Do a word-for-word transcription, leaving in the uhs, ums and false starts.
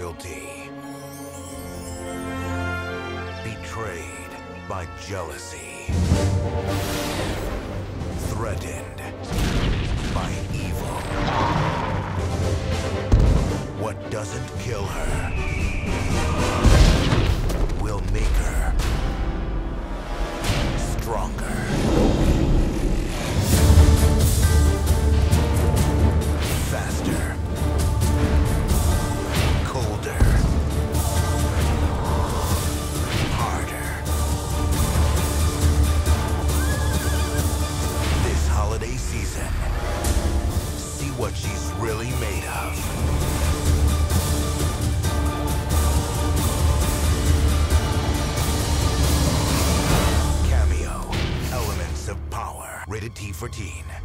loyalty. Betrayed by jealousy. Threatened by evil. What doesn't kill her will make her stronger. Faster. Colder. Harder. This holiday season, see what she's really made of. Cameo, Elements of Power. Rated T for Teen.